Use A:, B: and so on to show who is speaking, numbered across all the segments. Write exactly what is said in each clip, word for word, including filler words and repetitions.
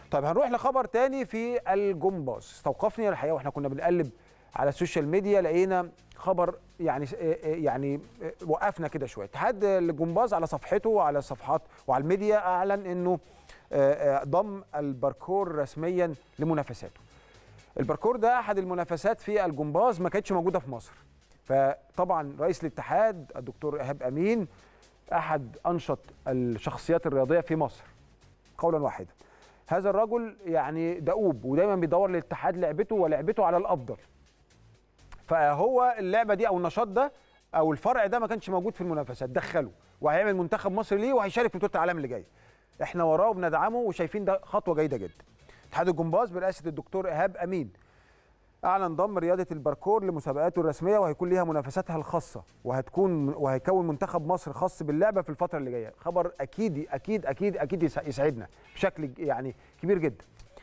A: طيب هنروح لخبر تاني في الجمباز. استوقفني الحقيقه واحنا كنا بنقلب على السوشيال ميديا، لقينا خبر يعني يعني وقفنا كده شويه. اتحاد الجمباز على صفحته وعلى الصفحات وعلى الميديا اعلن انه ضم الباركور رسميا لمنافساته. الباركور ده احد المنافسات في الجمباز ما كانتش موجوده في مصر. فطبعا رئيس الاتحاد الدكتور ايهاب امين احد انشط الشخصيات الرياضيه في مصر قولا واحدا. هذا الرجل يعني دؤوب ودايما بيدور للاتحاد لعبته ولعبته على الافضل. فهو اللعبه دي او النشاط ده او الفرع ده ما كانش موجود في المنافسات، دخله وهيعمل منتخب مصر ليه وهيشارك في بطوله العالم اللي جايه. احنا وراه وبندعمه وشايفين ده خطوه جيده جدا. اتحاد الجمباز برئاسه الدكتور ايهاب امين اعلن ضم رياضه الباركور لمسابقاته الرسميه، وهيكون ليها منافساتها الخاصه، وهتكون وهيكون منتخب مصر خاص باللعبه في الفتره اللي جايه. خبر اكيد اكيد اكيد اكيد يسعدنا بشكل يعني كبير جدا.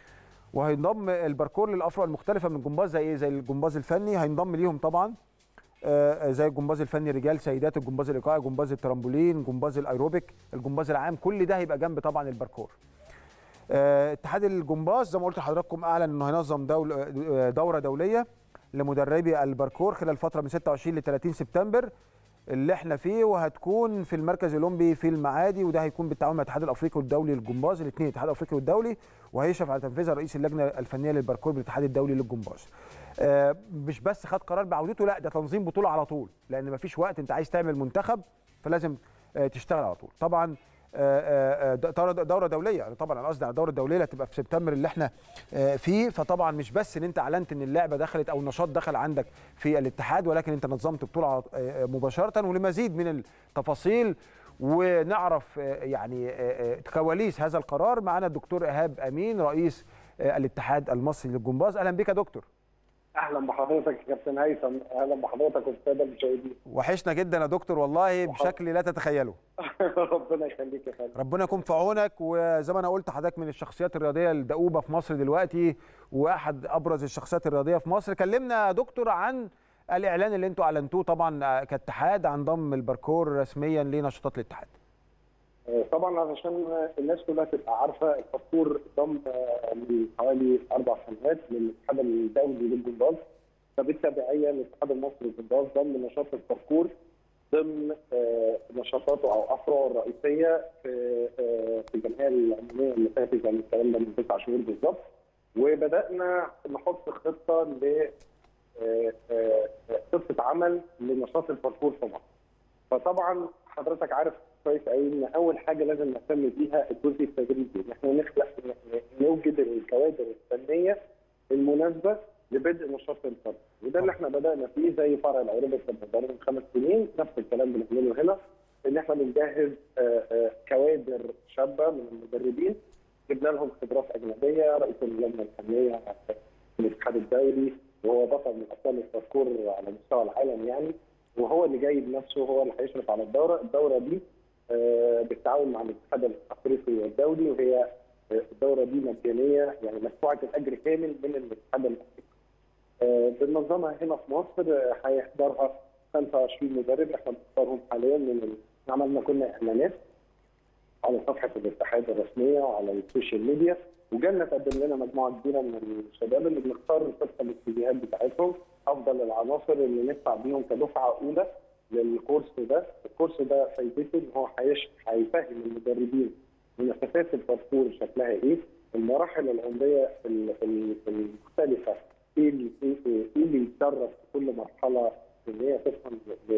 A: وهينضم الباركور للافرع المختلفه من الجمباز زي ايه؟ زي الجمباز الفني هينضم ليهم طبعا آه زي الجمباز الفني رجال سيدات، الجمباز الايقاعي، جمباز الترامبولين، جمباز الايروبيك، الجمباز العام، كل ده هيبقى جنب طبعا الباركور. آه اتحاد الجمباز زي ما قلت لحضراتكم اعلن انه هينظم دول دوره دوليه لمدربي الباركور خلال فتره من ستة وعشرين ل ثلاثين سبتمبر اللي احنا فيه، وهتكون في المركز الاولمبي في المعادي، وده هيكون بالتعاون مع الاتحاد الافريقي والدولي للجمباز، الاثنين الاتحاد الافريقي والدولي، وهيشرف على تنفيذها رئيس اللجنه الفنيه للباركور بالاتحاد الدولي للجمباز. آه مش بس خد قرار بعودته، لا ده تنظيم بطوله على طول، لان مفيش وقت، انت عايز تعمل منتخب فلازم آه تشتغل على طول. طبعا آه آه دوره دوليه، يعني طبعا انا قصدي على الدوره الدوليه اللي هتبقى في سبتمبر اللي احنا آه فيه. فطبعا مش بس ان انت اعلنت ان اللعبه دخلت او النشاط دخل عندك في الاتحاد، ولكن انت نظمت بطوله آه مباشره. ولمزيد من التفاصيل ونعرف آه يعني آه كواليس هذا القرار معنا الدكتور ايهاب امين رئيس آه الاتحاد المصري للجمباز. اهلا بك يا دكتور.
B: اهلا بحضرتك يا كابتن هيثم، اهلا بحضرتك والساده المشاهدين.
A: وحشنا جدا يا دكتور والله بشكل لا تتخيله.
B: ربنا يخليك يا فندم.
A: ربنا يكون في عونك. وزي ما انا قلت حضرتك من الشخصيات الرياضيه الدؤوبه في مصر دلوقتي واحد ابرز الشخصيات الرياضيه في مصر. كلمنا يا دكتور عن الاعلان اللي انتوا اعلنتوه طبعا كاتحاد عن ضم الباركور رسميا لنشاطات الاتحاد.
B: طبعا علشان الناس كلها تبقى عارفه، الباركور ضم من حوالي اربع سنوات للاتحاد الدولي للجمباز، فبالتبعيه الاتحاد المصري للجمباز ضم نشاط الباركور ضمن نشاطاته او افرعه الرئيسيه في في الجمعيه العموميه اللي فاتت، يعني الكلام ده من تسع شهور بالظبط. وبدانا نحط خطه ل خطه عمل لنشاط الباركور في مصر. فطبعا حضرتك عارف كويس قوي ان اول حاجه لازم نهتم بيها الجزء التدريبي، ان احنا نخلق نوجد الكوادر الفنيه المناسبه لبدء نشاط الباركور، وده اللي احنا بدانا فيه زي فرع الايروبيك لما من خمس سنين. نفس الكلام بنعمله هنا، ان احنا بنجهز كوادر شابه من المدربين، جبنا لهم خبرات اجنبيه. رئيس اللجنه الفنيه في الاتحاد الدولي وهو بطل من ابطال الباركور على مستوى العالم يعني، وهو اللي جاي بنفسه، هو اللي هيشرف على الدوره. الدوره دي بالتعاون مع الاتحاد الافريقي والدولي، وهي الدوره دي مجانيه، يعني مدفوعه الاجر كامل من الاتحاد الافريقي. بننظمها هنا في مصر، هيحضرها خمسة وعشرين مدرب، احنا بنختارهم حاليا من عملنا كنا اعلانات على صفحه الاتحاد الرسميه وعلى السوشيال ميديا، وجالنا تقدم لنا مجموعه كبيره من الشباب اللي بنختار طبقا للاتجاهات بتاعتهم افضل العناصر اللي ندفع بيهم كدفعه اولى للكورس ده. الكورس ده فايدته ان هو هيفهم المدربين منافسات الباركور شكلها ايه، المراحل العمريه المختلفه، ايه اللي ايه اللي يتدرب في كل مرحله، ان هي تفهم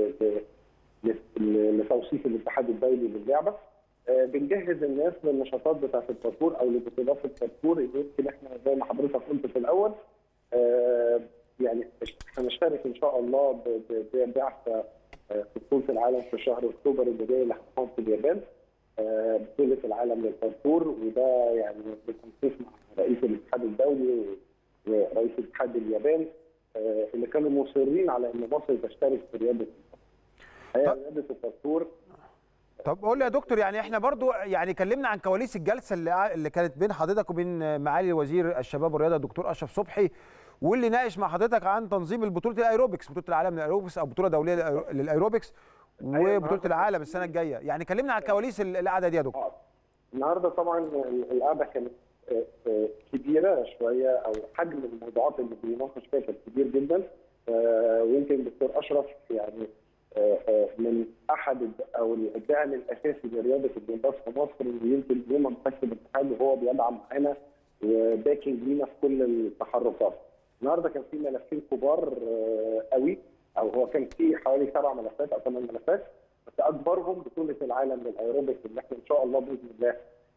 B: لتوصيف الاتحاد الدولي للعبه. آه بنجهز الناس للنشاطات بتاعه الباركور او لبطولات الباركور. يمكن احنا زي ما حضرتك قلت في الاول آه يعني هنشترك ان شاء الله ببعثه في بطوله العالم في شهر اكتوبر اللي جاي اللي هتقام في اليابان، آه بطوله العالم للباركور، وده يعني بالتنسيق مع رئيس الاتحاد الدولي ورئيس اتحاد اليابان آه اللي كانوا مصرين على ان مصر تشترك في رياضه الباركور. رياضه الباركور.
A: طب قول لي يا دكتور، يعني احنا برضو يعني كلمنا عن كواليس الجلسه اللي اللي كانت بين حضرتك وبين معالي وزير الشباب والرياضه الدكتور اشرف صبحي، واللي ناقش مع حضرتك عن تنظيم البطوله الايروبكس، بطوله العالم للايروبكس او بطوله دوليه للايروبكس وبطوله العالم السنه الجايه. يعني كلمنا عن كواليس القعده دي يا دكتور.
B: النهارده طبعا القعده كانت كبيره شويه، او حجم الموضوعات اللي بيناقش فيها كان كبير جدا. آه ويمكن الدكتور اشرف يعني آه آه من احد او الداعم الاساسي لرياضه الجمباز في مصر، يمكن يوم ما مسك الاتحاد وهو بيدعم معانا وباكنج لينا في كل التحركات. النهارده كان في ملفين كبار آه قوي، او هو كان في حوالي سبع ملفات او ثمان ملفات، بس اكبرهم بطوله العالم للايروبكس اللي احنا ان شاء الله باذن الله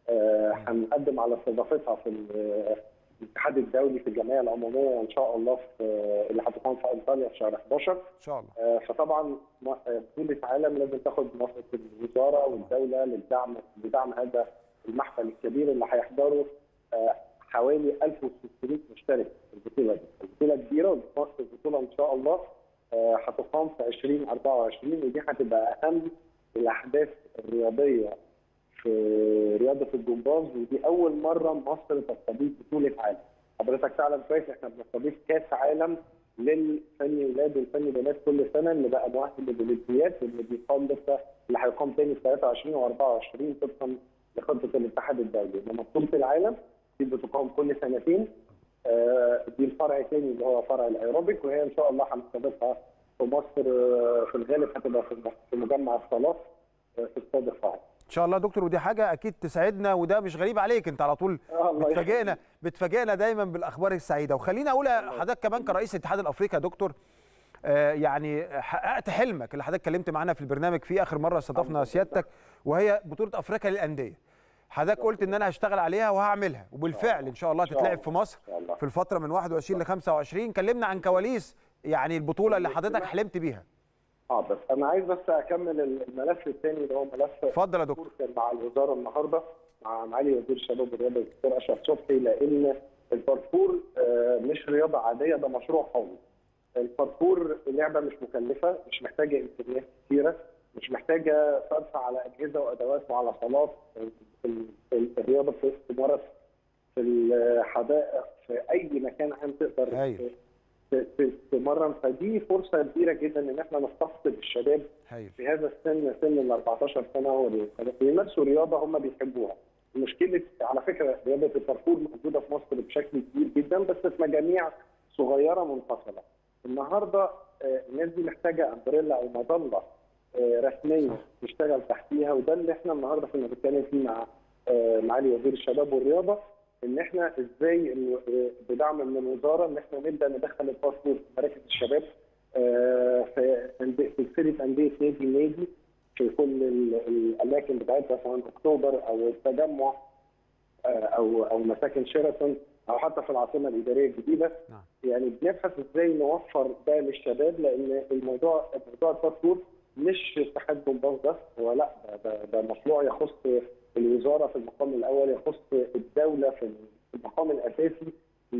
B: هنقدم على استضافتها في الاتحاد الدولي في الجمعيه العموميه ان شاء الله في اللي هتقام في انطاليا في شهر احداشر
A: ان شاء الله.
B: فطبعا بطوله عالم لازم تاخد موافقه الوزاره والدوله للدعم لدعم هذا المحفل الكبير اللي هيحضره حوالي ألف وستمائة مشترك في البطوله دي. البطوله كبيره، والبطوله ان شاء الله هتقام في ألفين وأربعة وعشرين، ودي هتبقى اهم الاحداث الرياضيه في رياضه الجمباز، ودي اول مره مصر تستضيف بطوله عالم. حضرتك تعلم كويس احنا بنستضيف كاس عالم للفني ولاد والفني بنات كل سنه، اللي بقى مؤهل للاولمبياد، واللي بيقام لسه اللي هيقام تاني في ثلاثة وعشرين وأربعة وعشرين طبقا لخطه الاتحاد الدولي. انما بطوله العالم دي بتقام كل سنتين. آه دي الفرع الثاني اللي هو فرع الايروبيك، وهي ان شاء الله هنستضيفها في مصر في الغالب هتبقى في مجمع الصالات في استاد القاهره.
A: ان شاء الله يا دكتور، ودي حاجه اكيد تسعدنا، وده مش غريب عليك، انت على طول بتفاجئنا بتفاجئنا دايما بالاخبار السعيده. وخليني اقول حضرتك كمان كرئيس الاتحاد الافريقي يا دكتور، آه يعني حققت حلمك اللي حضرتك اتكلمت معانا في البرنامج فيه اخر مره استضفنا سيادتك، وهي بطوله افريقيا للانديه. حضرتك قلت ان انا هشتغل عليها وهعملها، وبالفعل ان شاء الله هتتلعب في مصر في الفتره من واحد وعشرين ل خمسة وعشرين. كلمنا عن كواليس يعني البطوله اللي حضرتك حلمت بيها.
B: اه بس انا عايز بس اكمل الملف الثاني اللي هو ملف
A: اتفضل يا دكتور.
B: كان مع الوزاره النهارده مع معالي وزير الشباب والرياضه الدكتور اشرف صبحي، لان الباركور مش رياضه عاديه، ده مشروع قومي. الباركور لعبه مش مكلفه، مش محتاجه امكانيات كثيره، مش محتاجه صرف على اجهزه وادوات وعلى صالات. الرياضه بتمارس في الحدائق في اي مكان عام تقدر
A: هايل.
B: تمرن، فدي فرصه كبيره جدا ان احنا نستقطب الشباب
A: هايل.
B: في هذا السن، سن ال أربعتاشر سنه، ويمارسوا رياضه هم بيحبوها. المشكله على فكره رياضه الباركور موجوده في مصر بشكل كبير جدا، بس في مجاميع صغيره منفصله. النهارده الناس دي محتاجه امبريلا او مظله رسميه تشتغل تحتيها، وده اللي احنا النهارده كنا بنتكلم فيه مع معالي وزير الشباب والرياضه، ان احنا ازاي بدعم من الوزاره ان احنا نبدا ندخل الباركور في مراكز الشباب في سلسله انديه نادي نادي في كل الاماكن بتاعتها، سواء اكتوبر او التجمع او او مساكن شيراتون او حتى في العاصمه الاداريه الجديده. نعم. يعني بنبحث ازاي نوفر ده للشباب، لان الموضوع موضوع الباركور مش اتحاد جمباز بس، هو لا ده, ده مشروع يخص الوزاره في المقام الاول، يخص الدوله في المقام الاساسي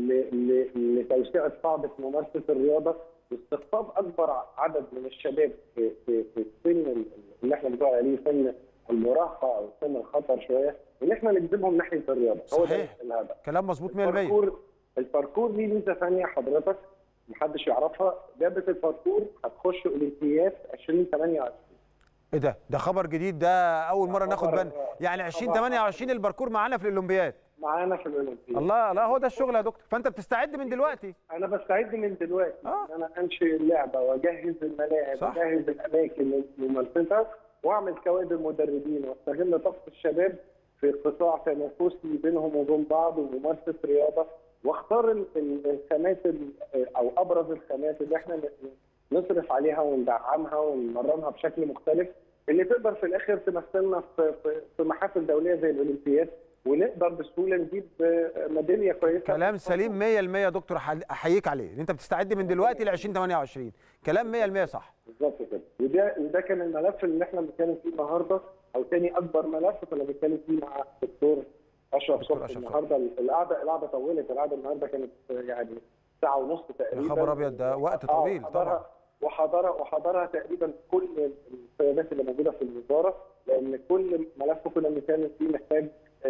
B: لتوسيع قاعده ممارسه الرياضه واستقطاب اكبر عدد من الشباب في في في السن اللي احنا بنقول عليه سن المراهقه او سن الخطر شويه، ان احنا نجذبهم ناحيه الرياضه.
A: هو ده الهدف. كلام مظبوط مية بالمية.
B: الباركور الباركور ليه ميزه ثانيه حضرتك محدش يعرفها، لعبه الباركور هتخش اولمبياد ألفين وثمانية وعشرين.
A: ايه ده؟ ده خبر جديد، ده اول مره ناخد بالنا. يعني ألفين وثمانية وعشرين الباركور معانا في الاولمبياد.
B: معانا في الاولمبياد.
A: الله، لا هو ده الشغل يا دكتور، فانت بتستعد من دلوقتي.
B: انا بستعد من دلوقتي.
A: آه.
B: انا انشئ اللعبه واجهز الملاعب واجهز الاماكن لممارستها، واعمل كوادر مدربين، واستغل طاقه الشباب في قطاع تنافسي بينهم وبين بعض وممارسه رياضه، واختار الخامات او ابرز الخامات اللي احنا نصرف عليها وندعمها ونمرنها بشكل مختلف، اللي تقدر في الاخر تمثلنا في في محافل دوليه زي الاولمبياد، ونقدر بسهوله نجيب ميداليه كويسه.
A: كلام سليم مية بالمية يا دكتور، احييك عليه ان انت بتستعد من دلوقتي ل ألفين وثمانية وعشرين. كلام مية بالمية صح.
B: بالظبط كده، وده وده كان الملف اللي احنا بنتكلم فيه النهارده، او ثاني اكبر ملف كنا بنتكلم فيه مع الدكتور اشرف صبحي النهارده. القعده القعده طولت، القعده النهارده كانت يعني ساعه ونص تقريبا.
A: يا خبر ابيض، ده وقت طويل طبعا.
B: وحضرها وحضرها تقريبا كل القيادات اللي موجوده في الوزاره، لان كل ملف كنا بنتكلم فيه محتاج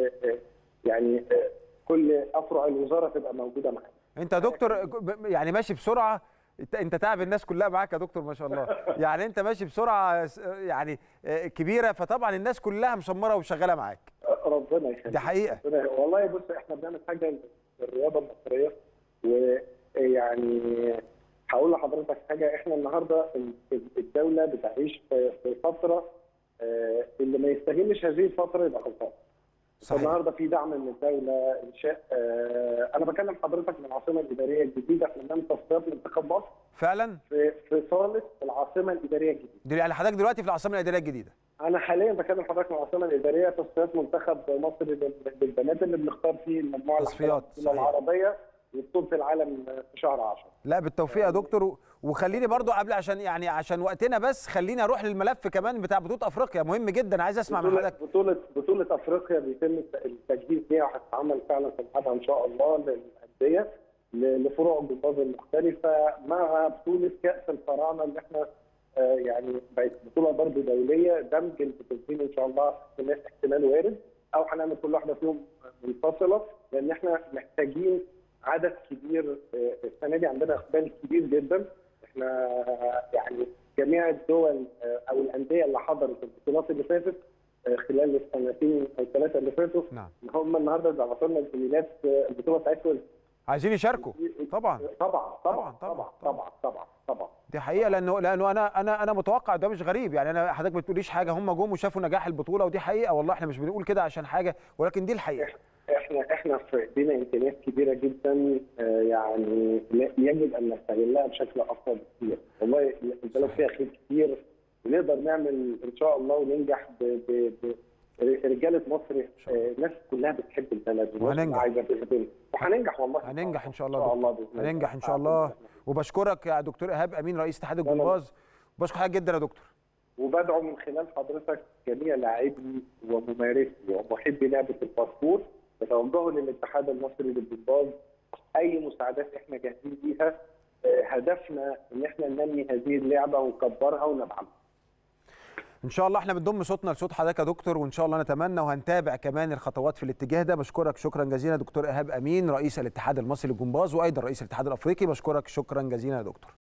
B: يعني كل افرع الوزاره تبقى موجوده معانا.
A: انت يا دكتور يعني ماشي بسرعه، انت تعب الناس كلها معاك يا دكتور ما شاء الله. يعني انت ماشي بسرعه يعني كبيره، فطبعا الناس كلها مشمره وشغاله معاك.
B: ربنا يخليك.
A: دي حقيقه.
B: والله بص احنا بنعمل حاجه الرياضه المصريه. ويعني هقول لحضرتك حاجه، احنا النهارده الدوله بتعيش في فتره اللي ما يستغلش هذه الفتره يبقى غلطان. النهارده في دعم من الدوله، انشاء آه انا بكلم حضرتك من العاصمه الاداريه الجديده، احنا بنعمل تصفيات منتخب مصر
A: فعلا
B: في في صاله العاصمه الاداريه الجديده.
A: دي يعني حضرتك دلوقتي في العاصمه الاداريه الجديده؟
B: انا حاليا بكلم حضرتك من العاصمه الاداريه، تصفيات منتخب مصر للبنات اللي بنختار فيه المجموعه
A: تصفيات
B: العربيه وبطوله العالم في شهر عشرة.
A: لا بالتوفيق يا دكتور. وخليني برضو قبل عشان يعني عشان وقتنا بس، خليني اروح للملف كمان بتاع بطوله افريقيا، مهم جدا، عايز اسمع من حضرتك.
B: بطوله بطوله افريقيا بيتم التجهيز ليها وهتتعمل فعلا في ميعادها ان شاء الله للانديه لفروع الجمباز المختلفه، مع بطوله كاس الفراعنه اللي احنا آه يعني بقت بطوله برضه دوليه، دمج البطولتين ان شاء الله الناس احتمال وارد، او هنعمل كل واحده فيهم منفصله، لان احنا محتاجين عدد كبير. السنه دي عندنا اقبال كبير جدا، احنا يعني جميع الدول او الانديه اللي حضرت البطولات اللي فاتت خلال السنتين او الثلاثه اللي فاتوا،
A: نعم.
B: هم النهارده بعتوا لنا الايميلات البطوله بتاعتهم
A: عايزين يشاركوا. طبعا
B: طبعا طبعا طبعا طبعا طبعا طبعا
A: دي حقيقه، لانه لانه انا انا انا متوقع، ده مش غريب يعني، انا حضرتك ما بتقوليش حاجه، هم جم وشافوا نجاح البطوله ودي حقيقه والله، احنا مش بنقول كده عشان حاجه، ولكن دي الحقيقه.
B: احنا احنا في ايدينا امكانيات كبيره جدا، يعني يجب ان نستغلها بشكل افضل بكثير. والله البلد فيها خير كتير، ونقدر نعمل ان شاء الله وننجح ب رجاله مصر، الناس كلها بتحب البلد
A: وهننجح
B: عايزه تخدم، وهننجح والله.
A: هننجح ان شاء الله. ان شاء الله هننجح ان شاء الله. وبشكرك يا دكتور ايهاب امين رئيس اتحاد الجمباز، بشكر حضرتك جدا يا دكتور.
B: وبدعو من خلال حضرتك جميع لاعبي وممارسي ومحبي لعبه الباسبور بتوجهوا للاتحاد المصري للجمباز، اي مساعدات احنا جاهزين بيها. هدفنا ان احنا ننمي هذه اللعبه ونكبرها وندعمها.
A: ان شاء الله احنا بنضم صوتنا لصوت حضرتك يا دكتور، وان شاء الله نتمنى وهنتابع كمان الخطوات في الاتجاه ده. بشكرك شكرا جزيلا دكتور ايهاب امين رئيس الاتحاد المصري للجمباز وايضا رئيس الاتحاد الافريقي، بشكرك شكرا جزيلا يا دكتور.